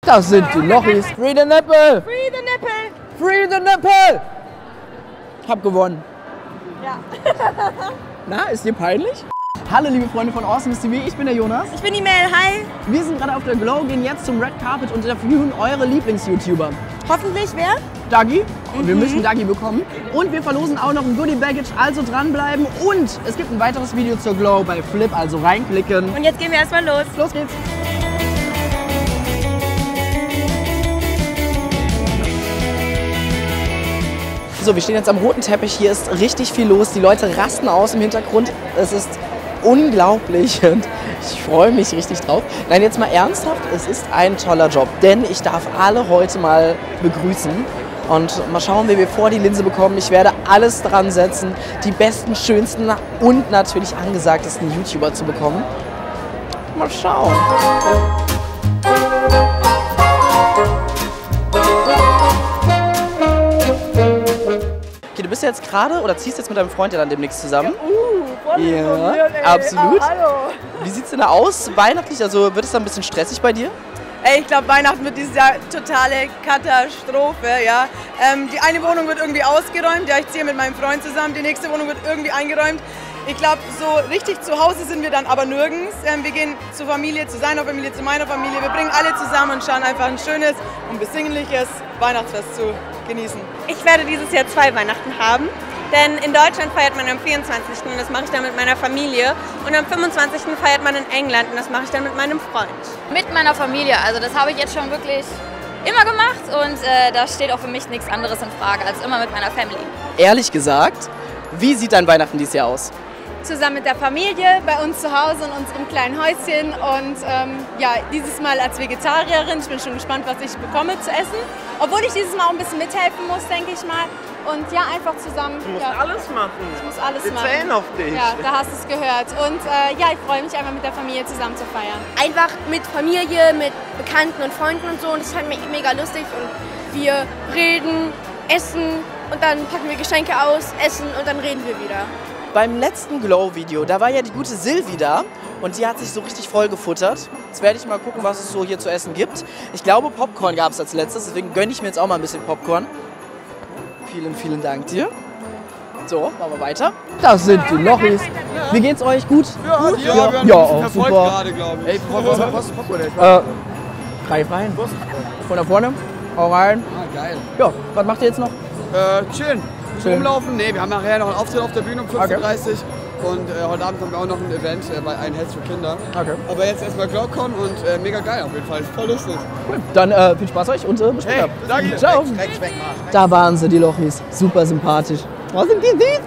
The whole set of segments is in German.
Das sind die Lochis. Free the nipple! Free the nipple! Free the nipple! Hab gewonnen. Ja. Na, ist dir peinlich? Hallo liebe Freunde von Awesomeness TV, ich bin der Jonas. Ich bin die Mel, hi. Wir sind gerade auf der Glow, gehen jetzt zum Red Carpet und interviewen eure Lieblings-YouTuber. Hoffentlich wer? Dagi. Und wir müssen Dagi bekommen. Und wir verlosen auch noch ein Goodie-Baggage, also dranbleiben. Und es gibt ein weiteres Video zur Glow bei Flip, also reinklicken. Und jetzt gehen wir erstmal los. Los geht's. So, wir stehen jetzt am roten Teppich. Hier ist richtig viel los. Die Leute rasten aus im Hintergrund. Es ist unglaublich und ich freue mich richtig drauf. Nein, jetzt mal ernsthaft, es ist ein toller Job, denn ich darf alle heute mal begrüßen und mal schauen, wie wir vor die Linse bekommen. Ich werde alles dran setzen, die besten, schönsten und natürlich angesagtesten YouTuber zu bekommen. Mal schauen. Okay, du bist ja jetzt gerade oder ziehst jetzt mit deinem Freund ja dann demnächst zusammen? Ja, absolut. Hallo. Wie sieht's denn da aus? Weihnachtlich, also wird es dann ein bisschen stressig bei dir? Ey, ich glaube, Weihnachten wird dieses Jahr totale Katastrophe, ja. Die eine Wohnung wird irgendwie ausgeräumt, ja, ich ziehe mit meinem Freund zusammen, die nächste Wohnung wird irgendwie eingeräumt. Ich glaube, so richtig zu Hause sind wir dann aber nirgends. Wir gehen zur Familie, zu seiner Familie, zu meiner Familie. Wir bringen alle zusammen und schauen einfach ein schönes und besinnliches Weihnachtsfest zu genießen. Ich werde dieses Jahr 2 Weihnachten haben, denn in Deutschland feiert man am 24. und das mache ich dann mit meiner Familie und am 25. feiert man in England und das mache ich dann mit meinem Freund. Mit meiner Familie, also das habe ich jetzt schon wirklich immer gemacht und da steht auch für mich nichts anderes in Frage als immer mit meiner Family. Ehrlich gesagt, wie sieht dein Weihnachten dieses Jahr aus? Zusammen mit der Familie, bei uns zu Hause in unserem kleinen Häuschen und ja, dieses Mal als Vegetarierin. Ich bin schon gespannt, was ich bekomme zu essen. Obwohl ich dieses Mal auch ein bisschen mithelfen muss, denke ich mal. Und ja, einfach zusammen. Du musst alles machen. Ich muss alles Wir machen. zählen auf dich. Ja, da hast du es gehört. Und ja, ich freue mich einfach mit der Familie zusammen zu feiern. Einfach mit Familie, mit Bekannten und Freunden und so. Und das ist halt mega lustig. Und wir reden, essen und dann packen wir Geschenke aus, essen und dann reden wir wieder. Beim letzten Glow-Video, da war ja die gute Silvi da und die hat sich so richtig voll gefuttert. Jetzt werde ich mal gucken, was es so hier zu essen gibt. Ich glaube, Popcorn gab es als letztes, deswegen gönne ich mir jetzt auch mal ein bisschen Popcorn. Vielen, vielen Dank dir. So, machen wir weiter. Das sind die Lochis. Wie geht's euch? Gut? Ja, gut? ja, wir haben auch Erfolg super. gerade, glaube ich. Ey, was ist Popcorn? Greif rein. Von da vorne. Hau rein. Ah, geil. Ja, was macht ihr jetzt noch? Chillen. Rumlaufen? Nee, wir haben nachher noch einen Auftritt auf der Bühne um 15:30 Uhr und heute Abend haben wir auch noch ein Event bei Ein Herz für Kinder. Okay. Aber jetzt erstmal GlowCon und mega geil auf jeden Fall, voll lustig. Cool. Dann viel Spaß euch und bis später. Hey, danke. Ciao. Da waren sie, die Lochis. Super sympathisch. Was sind die süß?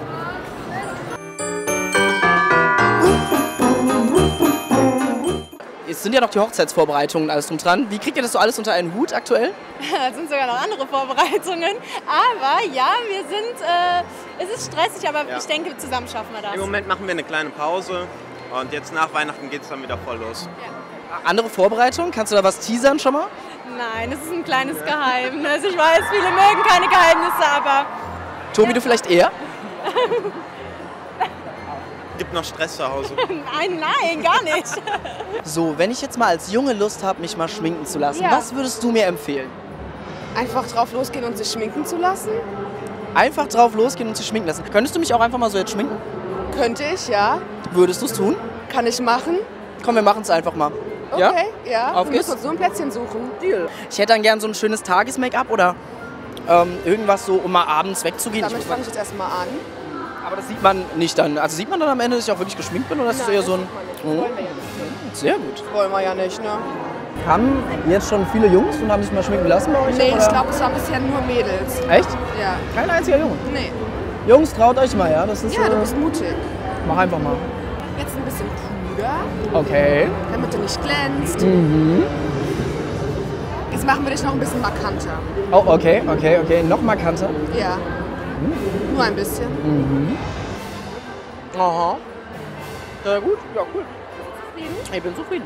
Es sind ja noch die Hochzeitsvorbereitungen und alles drum dran. Wie kriegt ihr das so alles unter einen Hut aktuell? Es sind sogar noch andere Vorbereitungen. Aber ja, wir sind, es ist stressig, aber ich denke, zusammen schaffen wir das. Im Moment machen wir eine kleine Pause und jetzt nach Weihnachten geht es dann wieder voll los. Ja. Andere Vorbereitungen? Kannst du da was teasern schon mal? Nein, es ist ein kleines Geheimnis. Ich weiß, viele mögen keine Geheimnisse, aber... Tobi, du vielleicht eher? Gibt noch Stress zu Hause? Nein, gar nicht. So, wenn ich jetzt mal als Junge Lust habe, mich mal schminken zu lassen, was würdest du mir empfehlen? Einfach drauf losgehen und sich schminken zu lassen? Einfach drauf losgehen und sich schminken lassen. Könntest du mich auch einfach mal so jetzt schminken? Könnte ich, ja. Würdest du es tun? Kann ich machen. Komm, wir machen es einfach mal. Okay, ja. Auf Wir geht's. müssen uns so ein Plätzchen suchen. Deal. Ich hätte dann gern so ein schönes Tages-Make-up oder irgendwas so, um mal abends wegzugehen. Damit fange ich jetzt erstmal an. Aber das sieht man nicht dann. Also sieht man dann am Ende, dass ich auch wirklich geschminkt bin oder ist es eher so ein... Sehr gut. Wollen wir ja nicht, ne? Haben jetzt schon viele Jungs und haben sich mal schminken lassen bei euch? Nee, oder? ich glaube, es waren bisher nur Mädels. Echt? Ja. Kein einziger Junge? Nee. Jungs, traut euch mal, ja? Das ist, Ja, du bist mutig. Mach einfach mal. Jetzt ein bisschen Puder, Okay. damit du nicht glänzt. Mhm. Jetzt machen wir dich noch ein bisschen markanter. Oh, okay. Noch markanter. Ja. Nur ein bisschen. Mhm. Aha. Ja, gut. Ja, cool. Ich bin zufrieden.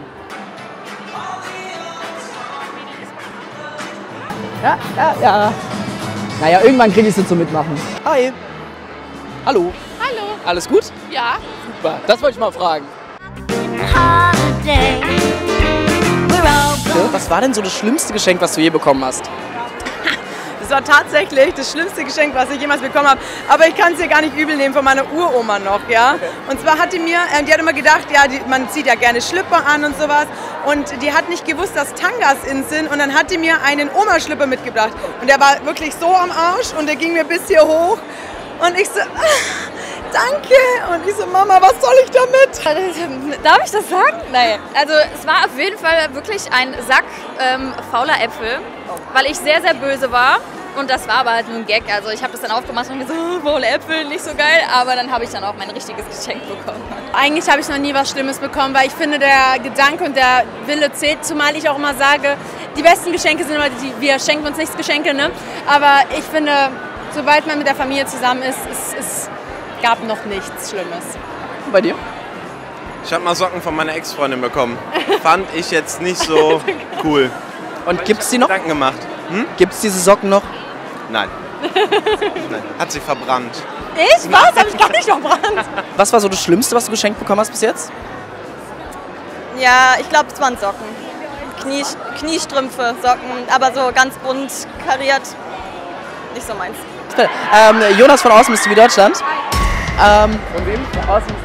Ja. Naja, irgendwann krieg ich sie zum Mitmachen. Hi. Hallo. Hallo. Alles gut? Ja. Super. Das wollte ich mal fragen. Holiday. We're all Danke. Was war denn so das schlimmste Geschenk, was du je bekommen hast? Das war tatsächlich das schlimmste Geschenk, was ich jemals bekommen habe. Aber ich kann es dir gar nicht übel nehmen, von meiner Uroma noch, ja. Und zwar hat die hat immer gedacht, ja, man zieht ja gerne Schlüpper an und sowas. Und die hat nicht gewusst, dass Tangas in sind. Und dann hat die mir einen Oma-Schlüpper mitgebracht. Und der war wirklich so am Arsch und der ging mir bis hier hoch. Und ich so, danke. Und ich so, Mama, was soll ich damit? Darf ich das sagen? Nein. Also es war auf jeden Fall wirklich ein Sack fauler Äpfel, weil ich sehr, sehr böse war. Und das war aber halt nur ein Gag. Also ich habe das dann aufgemacht und gesagt, faule Äpfel, nicht so geil. Aber dann habe ich dann auch mein richtiges Geschenk bekommen. Eigentlich habe ich noch nie was Schlimmes bekommen, weil ich finde, der Gedanke und der Wille zählt. Zumal ich auch immer sage, die besten Geschenke sind immer wir schenken uns nichts Geschenke, ne? Aber ich finde, sobald man mit der Familie zusammen ist, es gab noch nichts Schlimmes. Und bei dir? Ich habe mal Socken von meiner Ex-Freundin bekommen. Fand ich jetzt nicht so cool. Und gibt's die noch? Gedanken gemacht. Gibt's diese Socken noch? Nein. Nein. Hat sie verbrannt. Ich? Was? Hab ich gar nicht verbrannt. Was war so das Schlimmste, was du geschenkt bekommen hast bis jetzt? Ja, ich glaube, es waren Socken. Kniestrümpfe, Socken, aber so ganz bunt kariert. Nicht so meins. Jonas von Awesome TV Deutschland. Von wem? Awesome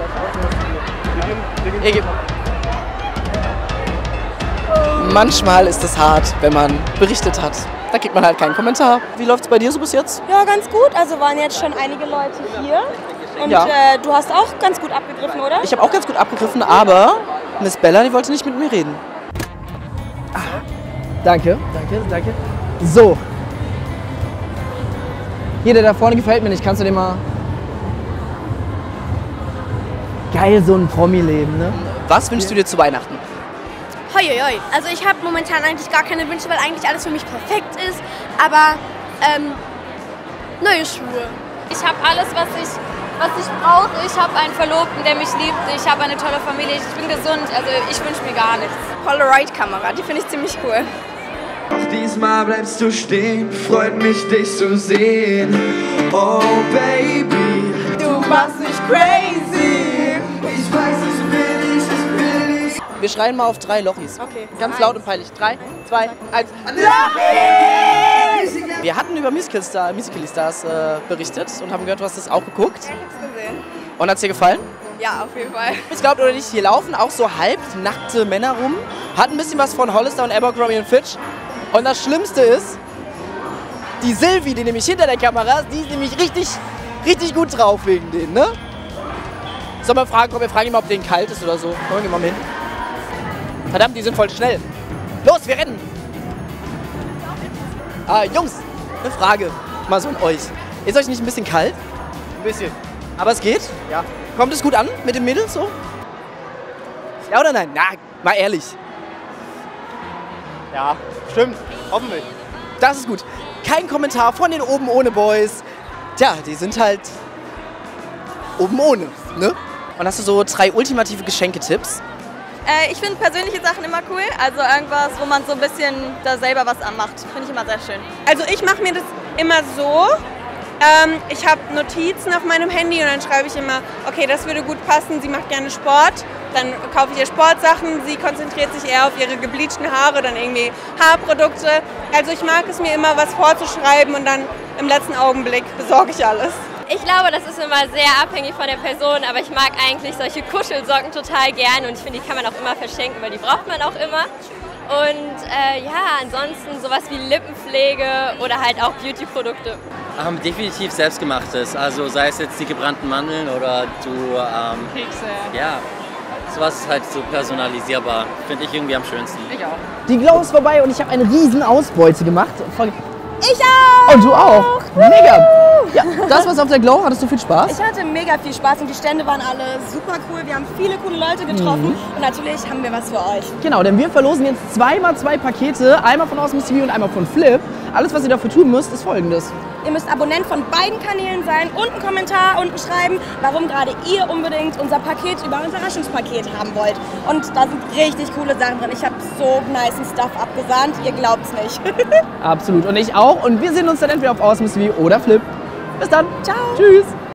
TV. Manchmal ist es hart, wenn man berichtet hat. Da kriegt man halt keinen Kommentar. Wie läuft's bei dir so bis jetzt? Ja, ganz gut. Also waren jetzt schon einige Leute hier. Und ja. Du hast auch ganz gut abgegriffen, oder? Ich habe auch ganz gut abgegriffen, aber Miss Bella, die wollte nicht mit mir reden. Danke, danke, danke. So. Hier, der da vorne gefällt mir nicht. Kannst du den mal... Geil, so ein Promi-Leben, ne? Was wünschst du dir zu Weihnachten? Hoi, hoi. Also ich habe momentan eigentlich gar keine Wünsche, weil eigentlich alles für mich perfekt ist. Aber neue Schuhe. Ich habe alles, was ich brauche. Ich habe einen Verlobten, der mich liebt. Ich habe eine tolle Familie. Ich bin gesund. Also ich wünsche mir gar nichts. Polaroid-Kamera, die finde ich ziemlich cool. Auch diesmal bleibst du stehen, freut mich dich zu sehen. Oh Baby, du machst mich crazy. Ich weiß, ich will dich, ich will dich. Wir schreien mal auf 3 Lochis. Okay. Ganz laut und peinlich. 3, 2, 1. Lochis! Wir hatten über Musical Stars berichtet und haben gehört, du hast das auch geguckt. Ich hab's gesehen. Und hat's dir gefallen? Ja, auf jeden Fall. Ich glaube oder nicht, hier laufen auch so halbnackte Männer rum. Hat ein bisschen was von Hollister und Abercrombie und Fitch. Und das Schlimmste ist, die Silvi, die nämlich hinter der Kamera ist, die ist nämlich richtig gut drauf wegen denen, ne? Sollen wir fragen, komm, wir fragen ihn mal, ob denen kalt ist oder so. Komm, gehen wir mal hin. Verdammt, die sind voll schnell. Los, wir rennen! Jungs, eine Frage. Mal so an euch. Ist euch nicht ein bisschen kalt? Ein bisschen. Aber es geht? Ja. Kommt es gut an mit den Mädels so? Ja oder nein? Na, mal ehrlich. Ja, stimmt. Hoffentlich. Das ist gut. Kein Kommentar von den Oben ohne Boys. Tja, die sind halt oben ohne, ne? Und hast du so 3 ultimative Geschenketipps? Ich finde persönliche Sachen immer cool. Also irgendwas, wo man so ein bisschen da selber was anmacht. Finde ich immer sehr schön. Also ich mache mir das immer so. Ich habe Notizen auf meinem Handy und dann schreibe ich immer, okay, das würde gut passen, sie macht gerne Sport. Dann kaufe ich ihr Sportsachen, sie konzentriert sich eher auf ihre gebleachten Haare, dann irgendwie Haarprodukte. Also ich mag es mir immer, was vorzuschreiben und dann im letzten Augenblick besorge ich alles. Ich glaube, das ist immer sehr abhängig von der Person, aber ich mag eigentlich solche Kuschelsocken total gern und ich finde, die kann man auch immer verschenken, weil die braucht man auch immer. Und ja, ansonsten sowas wie Lippenpflege oder halt auch Beauty-Produkte. Definitiv selbstgemachtes, also sei es jetzt die gebrannten Mandeln oder Kekse. Ja, sowas ist halt so personalisierbar, finde ich irgendwie am schönsten. Ich auch. Die Glow ist vorbei und ich habe eine riesen Ausbeute gemacht. Ich auch! Und du auch! Mega! Ja, das war's auf der Glow. Hattest du viel Spaß? Ich hatte mega viel Spaß und die Stände waren alle super cool. Wir haben viele coole Leute getroffen und natürlich haben wir was für euch. Genau, denn wir verlosen jetzt 2x2 Pakete. Einmal von Awesome TV und einmal von Flip. Alles, was ihr dafür tun müsst, ist Folgendes. Ihr müsst Abonnent von beiden Kanälen sein und einen Kommentar unten schreiben, warum gerade ihr unbedingt unser Paket über Überraschungspaket haben wollt. Und da sind richtig coole Sachen drin. Ich habe so nice Stuff abgesahnt, ihr glaubt's nicht. Absolut. Und ich auch. Und wir sehen uns dann entweder auf Awesome TV oder Flip. Bis dann. Ciao. Tschüss.